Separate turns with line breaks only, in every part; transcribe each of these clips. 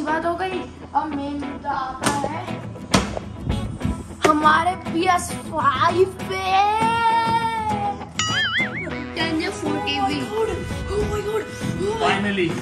बात हो गई। अब मेन मुद्दा आता है हमारे PS5 पे।
Finally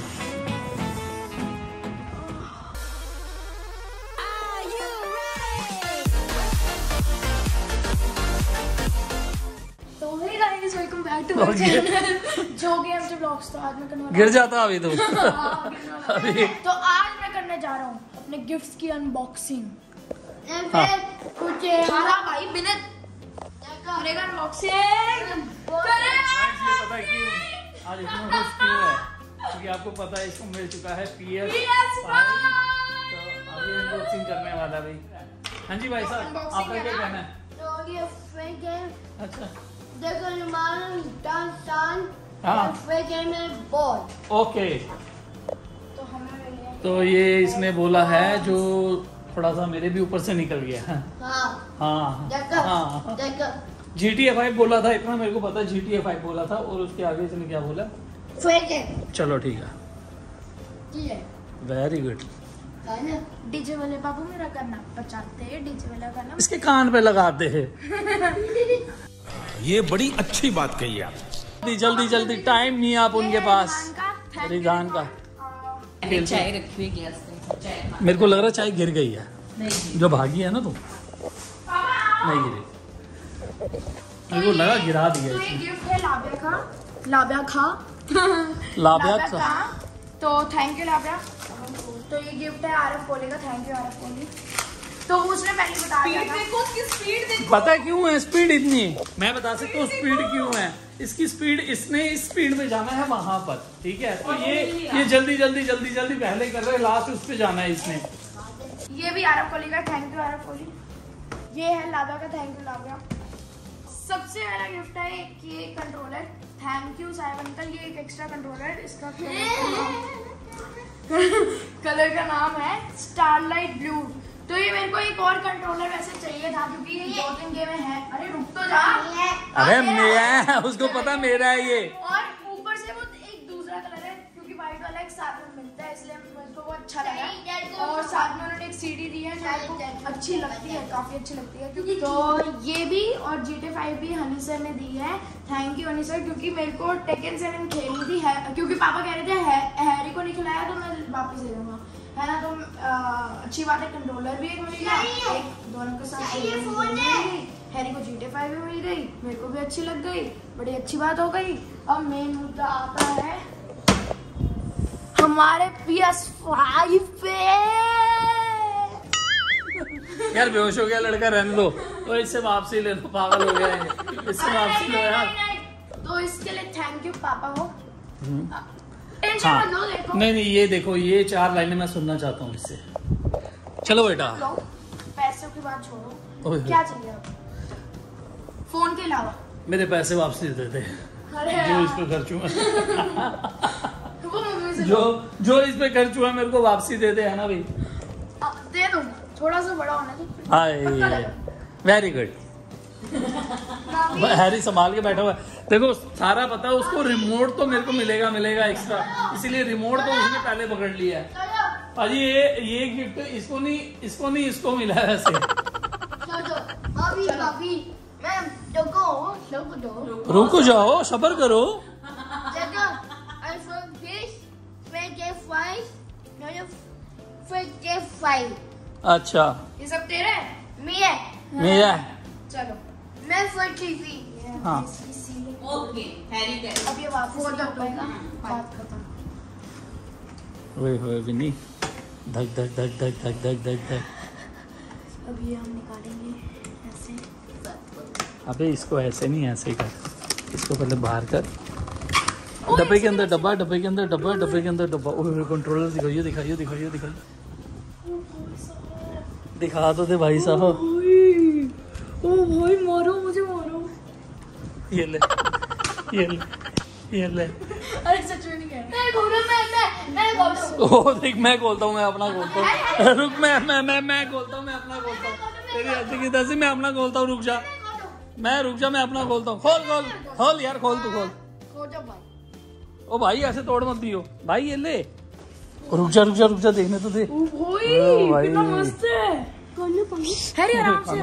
welcome back to my channel जो गेम्स व्लॉग्स। तो आज मैं करने वाला
गिर जाता अभी तो
अभी तो आज मैं करने जा रहा हूँ अपने गिफ्ट्स की अनबॉक्सिंग। कुछ हमारा भाई बिनत करेगा अनबॉक्सिंग।
पता है क्यों आज इतना खुश क्यों है? क्योंकि आपको पता है इसको मिल चुका है PS5। तो अभी अनबॉक्सिंग करने वाला भाई। हाँ जी भाई साहब, आपका क्या कहना है?
तो ये फेक है।
अच्छा
देखो
हाँ
फेक है में बॉल।
ओके,
तो हमें
तो ये इसने बोला है जो थोड़ा सा मेरे भी ऊपर से निकल गया है। हाँ हाँ GTA 5 बोला था, इतना मेरे को पता है GTA 5 बोला था। और उसके आगे इसने क्या बोला?
फेक है।
चलो ठीक है, वेरी गुड।
डीजे वाले बाबू मेरा करना बचाते हैं, डीजे वाला करना
इसके कान पे लगाते हैं।
ये बड़ी अच्छी बात कही आप।
जल्दी जल्दी, टाइम नहीं है आप उनके पास। रिजान का
चाय रखी हुई गिलास में।
मेरे को लग रहा है चाय गिर गई है। जो भागी है ना तुम, नहीं गिरी। मेरे को लगा गिरा दिया।
तो ये गिफ्ट है लाब्या खा। तो थैंक यू लाब्या। तो ये गिफ्ट है आरफ कोहली का। Thank you Araf Kohli. तो उसने पहले बता दिया था।
देखो उसकी स्पीड देखो।
पता है क्यों है स्पीड इतनी? मैं बता सकता हूँ स्पीड क्यों है। इसकी स्पीड, इसने इस स्पीड में जाना है वहां पर, ठीक है? तो ये जल्दी पहले कर रहे हैं, लास्ट उस पे जाना है इसने।
ये भी आरफ कोहली का। Thank you Araf Kohli. ये है लाब्या का। Thank you Labya. सबसे पहला गिफ्ट है ये controller. Thank you Sahib uncle. ये एक एक्स्ट्रा कंट्रोलर, इसका कलर का नाम है स्टारलाइट ब्लू। तो ये मेरे को एक और कंट्रोलर वैसे चाहिए था क्योंकि ये 2-3 गेम है। अरे रुक तो जा।
अरे मेरा, उसको पता मेरा है ये।
और ऊपर से वो एक दूसरा कलर है क्योंकि व्हाइट वाला एक साथ में मिलता है, इसलिए मेरे को वो अच्छा लगा। और साथ में उन्होंने एक CD दी है जो मेरे को अच्छी लगती है, काफी अच्छी लगती है क्योंकि। तो ये भी और GTA 5 भी हनी सर ने दी है। थैंक यू हनी सर, क्योंकि मेरे को टेकन 7 खेलनी थी क्योंकि पापा कह रहे थे हैरी को नहीं खिलाया तो मैं वापस दे दूंगा, है ना? तो अच्छी बात है, कंट्रोलर भी एक मिल गया, एक दोनों के साथ हैरी को GTA 5 भी मिल गई, मेरे को भी अच्छी लग गई, बड़ी अच्छी बात हो गई। अब मेन मुद्दा आता है हमारे PS5 पे।
यार बेहोश हो गया लड़का, रहने दो। तो इससे वापसी ले लो, पागल हो गया है। इससे वापसी लो यार।
तो इसके लिए थैंक यू पापा को।
हाँ नहीं ये देखो, ये 4 लाइनें मैं सुनना चाहता हूँ इससे। चलो बेटा,
पैसों की बात छोड़ो, क्या चाहिए आपको फोन के अलावा?
मेरे पैसे वापसी दे दे जो इस पे खर्च हुआ। जो इस पे खर्च हुआ मेरे को वापसी दे दे, है ना भाई?
दे दो, थोड़ा सा बड़ा होना चाहिए।
Very good. हैरी संभाल के बैठा हुआ है। देखो सारा पता है उसको, रिमोट तो मेरे को मिलेगा एक्स्ट्रा, इसीलिए रिमोट तो उसने पहले पकड़ लिया है। भाजी ये गिफ्ट इसको मिला है वैसे। रुको जाओ, सब्र करो। अच्छा
ये सब तेरे
मेरा
चलो मैं
हाँ
ओके हैरी का।
अब ये वापस बात खत्म।
ओए विन्नी, धक धक धक धक धक धक धक धक।
अब ये हम निकालेंगे ऐसे।
अबे इसको ऐसे नहीं, ऐसे कर। इसको पहले बाहर कर। डब्बे के अंदर डब्बा, डब्बे के अंदर डब्बा, डब्बे के अंदर डब्बा। ओह कंट्रोलर दिखाइए दिखाइए दिखाइए दिखाइए। दिखा तो दे भाई साहब।
ओ भाई मारो मुझे, मारो।
ये ले ये ले ये ले।
अरे सच में नहीं कह रहा। मैं
ओ देख, मैं खोलता हूँ, मैं अपना खोलता हूँ। रुक, मैं खोलता हूँ, मैं अपना खोलता हूँ। तेरी हंसी की तैसी मैं अपना खोलता हूँ। रुक जा, मैं अपना खोलता हूँ। खोल यार, खोल तू खोल। ओ भाई ऐसे तोड़ मत दियो भाई। ये ले रुक जा देखने तो दे। भाई
कितना मस्त है। हैरी आराम से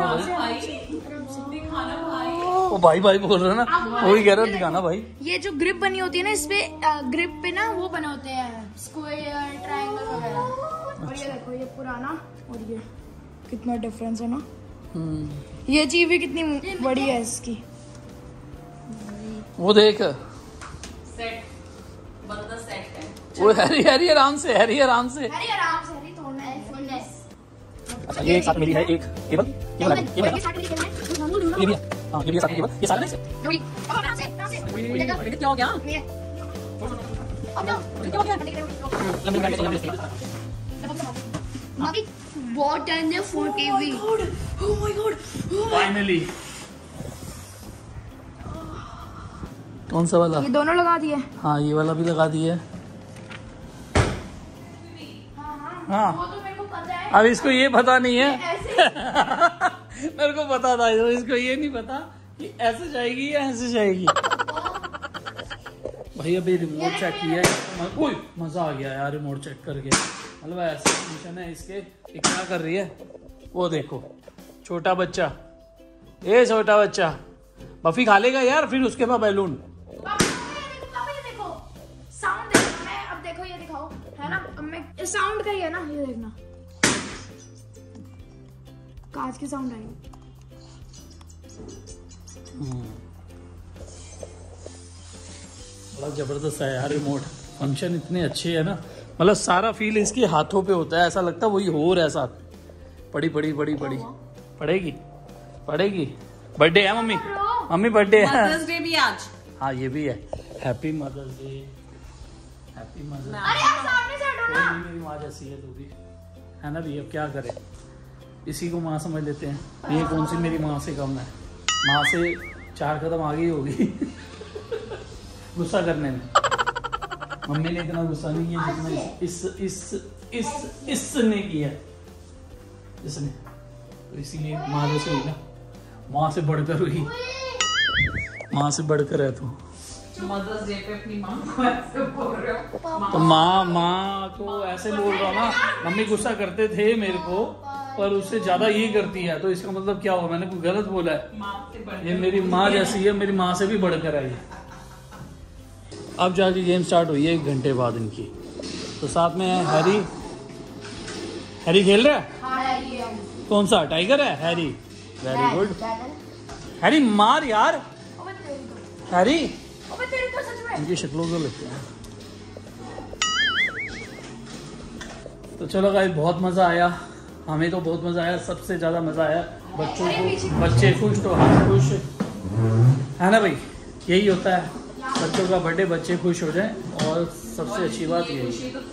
ओ भाई बोल रहा ना, वही कह रहा दिखाना भाई।
ये जो ग्रिप बनी होती है ना, इस पे ग्रिप पे ना वो बने होते हैं स्क्वायर, ट्रायंगल वगैरह। और ये देखो, ये पुराना और ये कितना डिफरेंस है ना। ये चीज भी कितनी बड़ी है इसकी।
वो देख
सेट बंदा सेट है।
वो हैरी आराम से
हैरी तोड़ना है।
अच्छा ये एक साथ मिली है, एक केबल ये भी हां, ये भी साथ केबल, ये सारा नहीं से क्या हो गया?
बहुत टाइम है 4 TV. Oh my God,
finally. कौन सा वाला?
ये दोनों लगा दिए।
हाँ ये वाला भी लगा दिए। हाँ
वो तो मेरे को पता है।
अब इसको ये पता नहीं है। मेरे को पता था, इसको ये नहीं पता कि ऐसे जाएगी या ऐसे जाएगी। भाई अभी रिमोट चेक किया है। ओए मजा आ गया यार रिमोट चेक करके। मतलब ऐसे फंक्शन है इसके। ये क्या कर रही है वो देखो, छोटा बच्चा। ये छोटा बच्चा बफी खा लेगा यार, फिर उसके बाद बैलून।
पापा ये देखो साउंड देखो। मैं अब देखो ये दिखाओ है ना। अब मैं साउंड का ही है ना, ये देखना कांच की साउंड आई।
बड़ा जबरदस्त है यार रिमोट। फंक्शन इतने अच्छे है ना, मतलब सारा फील इसके हाथों पे होता है। ऐसा लगता है वही हो रहा है साथ। पड़ी पड़ेगी। बर्थडे है मम्मी बर्थडे है।
मदर्स डे भी आज।
हाँ ये भी है। Happy mother's day. Happy mother's day.
अरे यार सामने से हटो ना।
मेरी माँ जैसी है तू भी, है ना भी। अब क्या करे, इसी को माँ समझ लेते हैं। ये कौन सी मेरी माँ से कम है, माँ से 4 कदम आगे होगी गुस्सा करने में। मम्मी ने इतना गुस्सा नहीं किया जितना इसने किया इसने। तो इसीलिए माँ जैसे हुई ना, माँ से बढ़कर हुई। माँ से बढ़कर है तू।
मदर्स डे पे अपनी माँ को ऐसे बोल रहे हो?
तो माँ को ऐसे बोल रहा हूँ ना। मम्मी गुस्सा करते थे मेरे को, पर उससे ज्यादा ये करती है। तो इसका मतलब क्या हुआ, मैंने कुछ गलत बोला है? ये मेरी माँ जैसी है, मेरी माँ से भी बढ़कर है ये। अब जाके गेम स्टार्ट हुई है 1 घंटे बाद इनकी। तो साथ में हैरी खेल रहा है। कौन सा टाइगर है? Harry, very good. हैरी मार यार। हैरी इनकी शक्लों को लेते हैं। तो चलो गाइस बहुत मजा आया, हमें तो बहुत मजा आया। सबसे ज्यादा मजा आया बच्चों को। बच्चे खुश तो हम खुश, है ना भाई। यही होता है बच्चों का बर्थडे, बच्चे खुश हो जाएं। और सबसे अच्छी बात यही है,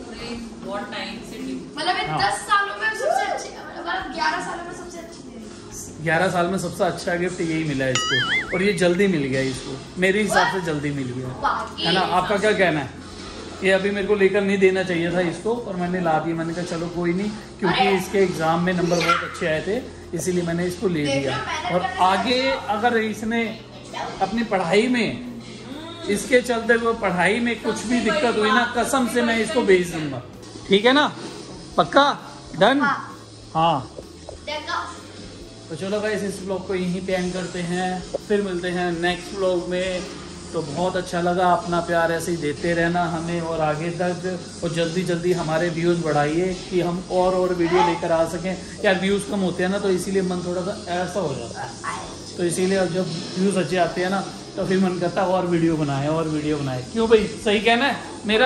मतलब 10 सालों में सबसे अच्छी, मतलब 11 सालों में सबसे अच्छी
11 साल में सबसे अच्छा गिफ्ट यही मिला है इसको। और ये जल्दी मिल गया इसको, मेरे हिसाब से जल्दी मिल गया, है ना। आपका क्या कहना है? ये अभी मेरे को लेकर नहीं देना चाहिए था इसको, और मैंने ला दिया। मैंने कहा चलो कोई नहीं, क्योंकि इसके एग्जाम में नंबर बहुत अच्छे आए थे, इसीलिए मैंने इसको ले लिया। और आगे अगर इसने अपनी पढ़ाई में, इसके चलते हुए पढ़ाई में कुछ भी दिक्कत हुई ना, कसम से मैं इसको भेज दूंगा। ठीक है ना, पक्का डन? हाँ तो चलो भाई इस ब्लॉग को यहीं पे एंड करते हैं, फिर मिलते हैं नेक्स्ट ब्लॉग में। तो बहुत अच्छा लगा, अपना प्यार ऐसे ही देते रहना हमें और आगे तक, और जल्दी जल्दी हमारे व्यूज़ बढ़ाइए कि हम और वीडियो लेकर आ सकें। यार व्यूज़ कम होते हैं ना, तो इसीलिए मन थोड़ा सा ऐसा हो जाता है। तो इसीलिए जब व्यूज़ अच्छे आते हैं ना, तो फिर मन करता है और वीडियो बनाए। क्यों भाई, सही कहना है मेरा?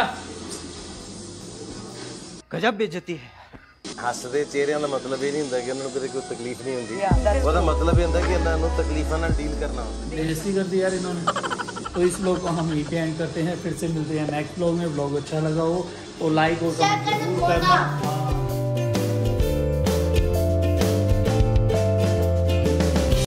गजब बेइज्जती है।
हसदे चेहरिਆਂ ਦਾ मतलब ये नहीं ਹੁੰਦਾ कि उन्होंने कोई तकलीफ नहीं होती। ਉਹਦਾ मतलब ये ਹੁੰਦਾ कि ਇਹਨਾਂ ਨੂੰ तकलीफां ਨਾਲ डील करना होता।
बेइज्जती कर दी यार इन्होंने। तो इस ब्लॉग को हम यहीं पे एंड करते हैं, फिर से मिलते हैं नेक्स्ट ब्लॉग में। ब्लॉग अच्छा लगा हो तो लाइक और कमेंट जरूर करना।